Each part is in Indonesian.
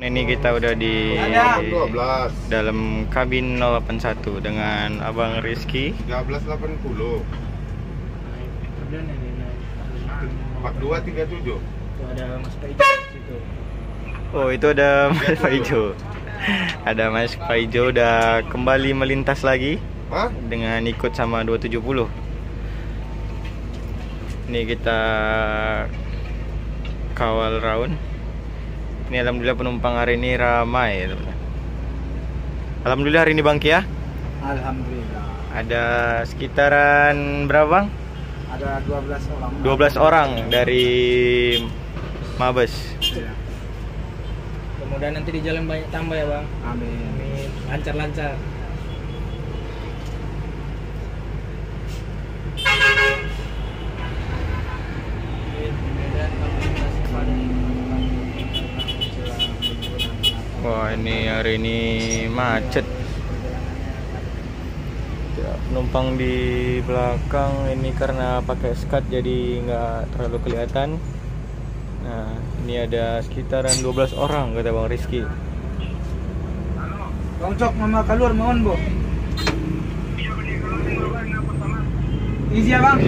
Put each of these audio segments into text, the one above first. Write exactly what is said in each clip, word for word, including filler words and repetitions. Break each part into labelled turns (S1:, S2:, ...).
S1: Ini kita udah di dalam kabin nol delapan satu dengan Abang Rizky.
S2: tiga belas delapan puluh. empat dua tiga tujuh.
S3: Itu ada Mas Paijo di situ.
S1: Oh, itu ada Mas Paijo. Ada Mas Paijo udah kembali melintas lagi.
S2: Hah?
S1: Dengan ikut sama dua tujuh nol. Ini kita kawal round. Ini alhamdulillah penumpang hari ini ramai, teman-teman. Alhamdulillah hari ini Bang Kia.
S3: Alhamdulillah.
S1: Ada sekitaran berapa Bang?
S3: Ada dua belas orang.
S1: dua belas orang dari Mabes.
S3: Ya. Kemudian nanti di jalan banyak tambah ya Bang.
S1: Amin.
S3: Amin. Lancar-lancar.
S1: Wah, ini hari ini macet. Ya, penumpang di belakang ini karena pakai skat jadi nggak terlalu kelihatan. Nah, ini ada sekitaran dua belas orang kata Bang Rizky.
S3: Bang Cok, mama keluar mohon Bu. Isi ya Bang.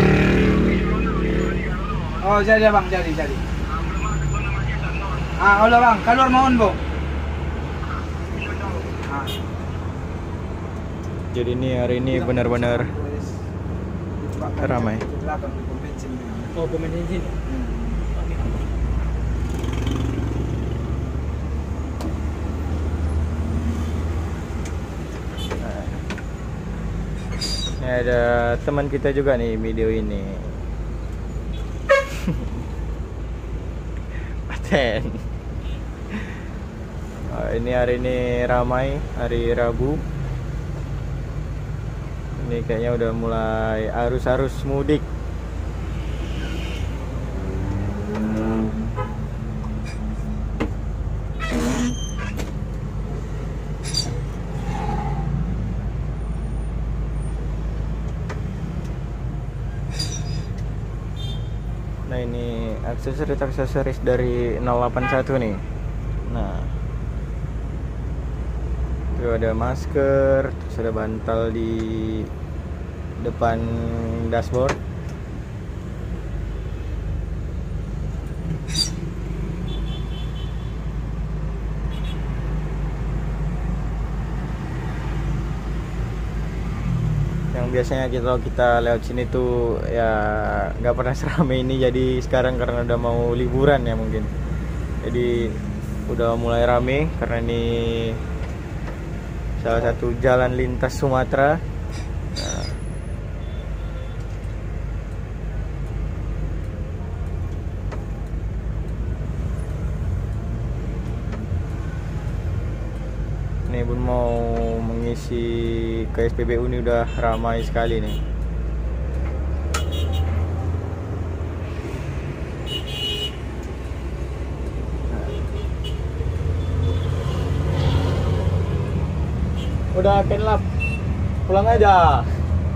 S3: Oh, jadi Bang, jadi jadi. Ah, olah Bang, keluar mohon Bu.
S1: Jadi ini hari ini benar-benar ramai.
S3: Oh, pom bensin.
S1: Nah, ini ada teman kita juga nih video ini. Paten. Oh, ini hari ini ramai, hari Rabu. Ini kayaknya udah mulai arus-arus mudik. Nah, ini aksesoris-aksesoris dari nol delapan satu nih. Nah, itu ada masker, terus ada bantal di depan dashboard. Yang biasanya kita kita lewat sini tuh ya nggak pernah seramai ini, jadi sekarang karena udah mau liburan ya mungkin, jadi udah mulai rame karena ini salah satu jalan lintas Sumatera. Nah, ini pun mau mengisi ke S P B U ini udah ramai sekali nih. Udah kenlap, pulang aja.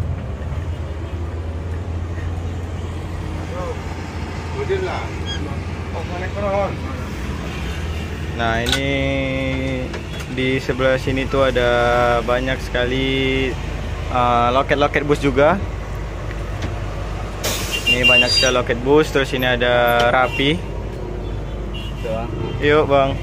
S1: Nah, ini di sebelah sini tuh ada banyak sekali loket-loket uh, bus juga. Ini banyak sekali loket bus. Terus ini ada Rapi. Yuk Bang.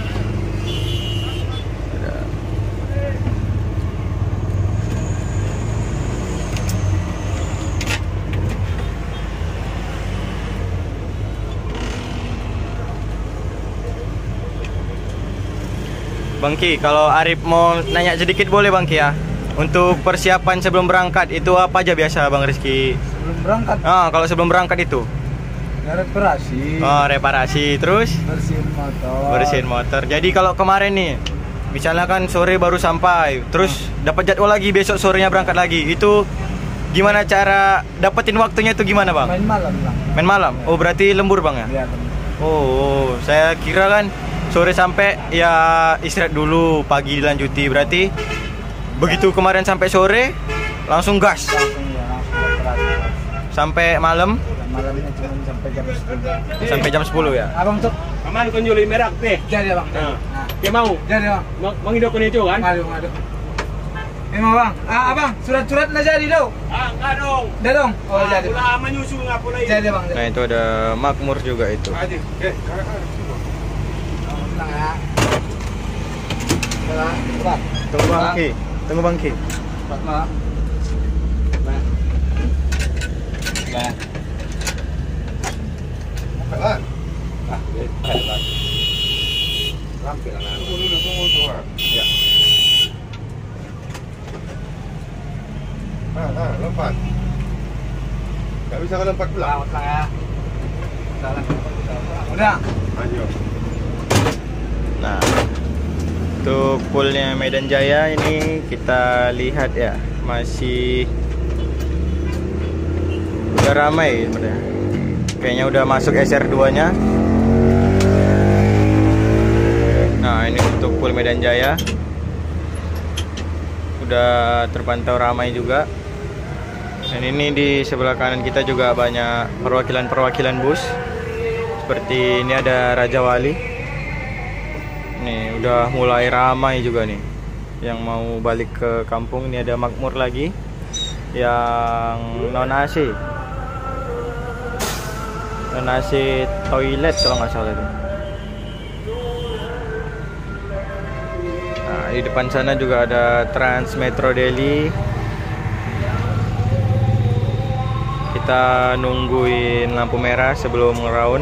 S1: Bang Ki, kalau Arif mau nanya sedikit boleh Bang Ki ya? Untuk persiapan sebelum berangkat itu apa aja biasa Bang Rizky?
S3: Sebelum berangkat?
S1: Ah, kalau sebelum berangkat itu?
S3: Ya, reparasi.
S1: Oh, reparasi, terus?
S3: Bersihin motor.
S1: Bersihin motor. Jadi kalau kemarin nih, misalnya kan sore baru sampai, terus hmm. dapat jadwal lagi besok sorenya berangkat lagi, itu gimana cara dapetin waktunya itu gimana Bang?
S3: Main malam Bang.
S1: Main malam? Ya. Oh, berarti lembur Bang ya?
S3: Iya, lembur.
S1: Oh, saya kira kan sore sampai ya istirahat dulu, pagi dilanjuti. Berarti begitu kemarin sampai sore langsung gas.
S3: Langsung ya, langsung operasi.
S1: Sampai malam?
S3: Malamnya cuma sampai jam sepuluh.
S1: Sampai jam sepuluh ya?
S3: Abang Cok,
S4: Aman kon juli merak teh.
S3: Jadi bang.
S4: Nah.
S3: Nah.
S4: Dia mau.
S3: Jadi bang.
S4: Mang mang hidup kun itu kan?
S3: Aduh, aduh. Emang bang. Ah, abang, surat-surat na jadi dong.
S4: Ah, enggak dong.
S3: Dah dong. Oh, jadi.
S4: Ulah menyusu ngapa lagi.
S3: Jadi bang.
S1: Nah itu ada makmur juga itu.
S2: Aja, eh, karena kan semua.
S3: Tenang ya. Tenang, cepat.
S1: Tunggu Bang Ki, tunggu Bang Ki.
S3: Cepat bang. Nah. Nah.
S2: Pelan.
S3: Ah, hebat.
S2: Rampil lah. Tunggu dulu, tunggu tuh. Ya. Ah, ah, lompat. Gak bisa kalau lompat pulang.
S3: Tenang ya. Salah. Udah.
S2: Ayo.
S1: Nah, untuk poolnya Medan Jaya ini kita lihat ya, masih udah ramai sebenarnya. Kayaknya udah masuk S R dua nya. Nah ini untuk pool Medan Jaya udah terpantau ramai juga. Dan ini di sebelah kanan kita juga banyak perwakilan-perwakilan bus. Seperti ini ada Raja Wali. Nih udah mulai ramai juga nih yang mau balik ke kampung. Ini ada makmur lagi yang non A C, non A C toilet kalau nggak salah itu. Nah di depan sana juga ada Trans Metro Delhi. Kita nungguin lampu merah sebelum ngeraun.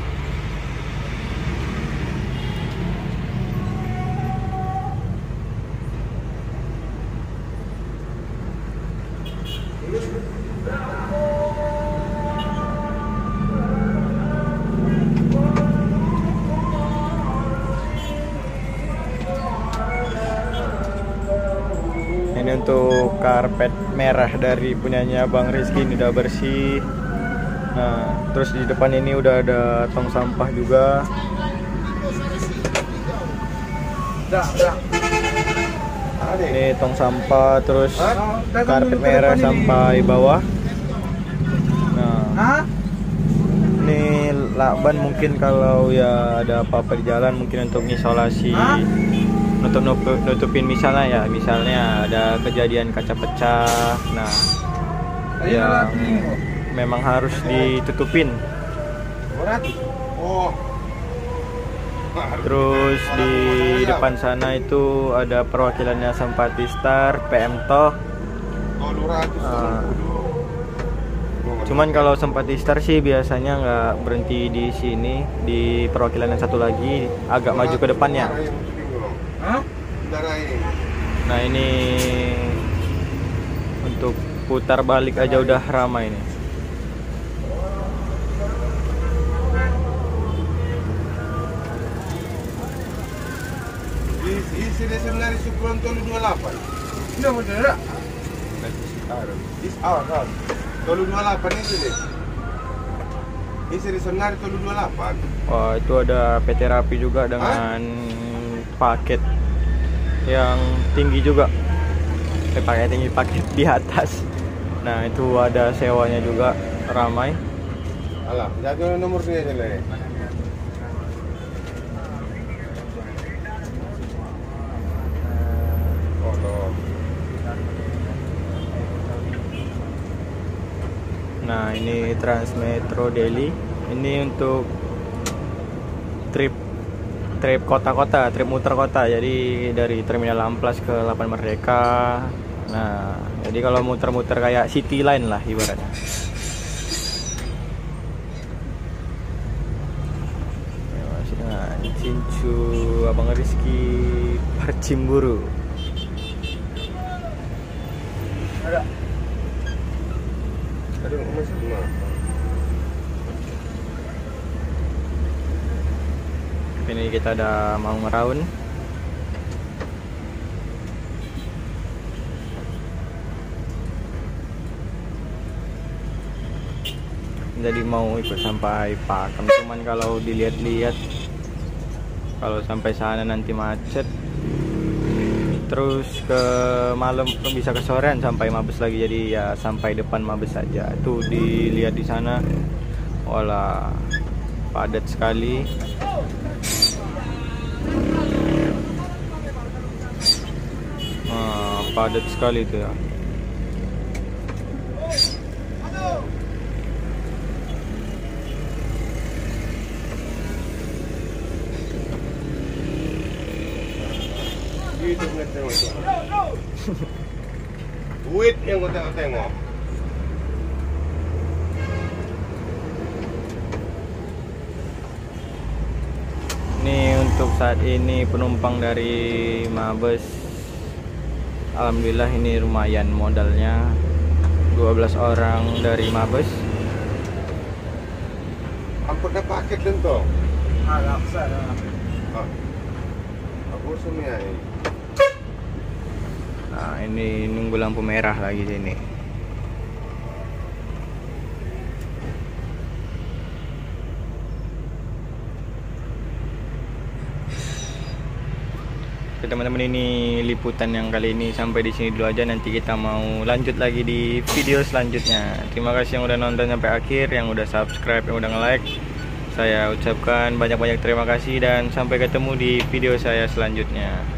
S1: Ini untuk karpet merah dari punyanya Bang Rizky, ini udah bersih. Nah, terus di depan ini udah ada tong sampah juga.
S3: Udah, udah.
S1: Ini tong sampah, terus
S3: Hah?
S1: karpet
S3: Dulu ke
S1: merah
S3: depan ini.
S1: sampai bawah. Nah,
S3: Hah?
S1: ini lakban mungkin kalau ya ada apa-apa di jalan mungkin untuk isolasi.
S3: Hah?
S1: Nutup, nutup nutupin misalnya ya, misalnya ada kejadian kaca pecah. Nah,
S3: Ayo,
S1: yang
S3: lagi.
S1: memang harus ditutupin.
S2: Berat. Oh.
S1: Terus di depan sana itu ada perwakilannya Sampati Star, P M Toh.
S2: Oh, dua ratus.
S1: Ah. Cuman kalau Sampati Star sih biasanya nggak berhenti di sini, di perwakilan yang satu lagi agak maju ke depannya.
S3: Hah?
S2: Darain.
S1: Nah ini untuk putar balik aja udah ramai nih.
S2: Isi dia sebenarnya Sukron Tolu dua puluh delapan.
S3: Udah, udah, udah.
S2: Is our kan. Tolu dua puluh delapan itu deh. Isi dia sebenarnya Tolu dua puluh delapan.
S1: Wah itu ada P T Rapi juga dengan paket yang tinggi juga. Eh, paket tinggi, paket di atas. Nah itu ada sewanya juga ramai.
S2: Alah, jaga nomor dia aja lah. Oh, no.
S1: Nah ini Trans Metro Delhi. Ini untuk trip trip kota-kota, trip muter kota. Jadi dari Terminal Amplas ke Lapan Merdeka. Nah, jadi kalau muter-muter kayak City Line lah ibaratnya. Ya, masih dengan Cincu Abang Rizky Parcimburu.
S3: Ada.
S2: Aduh, masih lima.
S1: Ini kita udah mau ngeraun. Jadi mau ikut sampai Pakem, cuman kalau dilihat-lihat kalau sampai sana nanti macet. Terus ke malam bisa ke sorean sampai Mabes lagi, jadi ya sampai depan Mabes saja. Tuh dilihat di sana, wala padat sekali. padat sekali itu ya.
S2: Itu yang tengok tu. Duit yang kau tengok-tengok.
S1: Ini untuk saat ini penumpang dari Mabes, alhamdulillah ini lumayan modalnya, dua belas orang dari Mabes.
S2: Apa dah paket tentu?
S3: Ah, laksa dah.
S2: Ah. Aku semua ni.
S1: Nah, ini nunggu lampu merah lagi sini. Oke teman-teman, ini liputan yang kali ini sampai di sini dulu aja. Nanti kita mau lanjut lagi di video selanjutnya. Terima kasih yang udah nonton sampai akhir, yang udah subscribe, yang udah nge-like. Saya ucapkan banyak-banyak terima kasih dan sampai ketemu di video saya selanjutnya.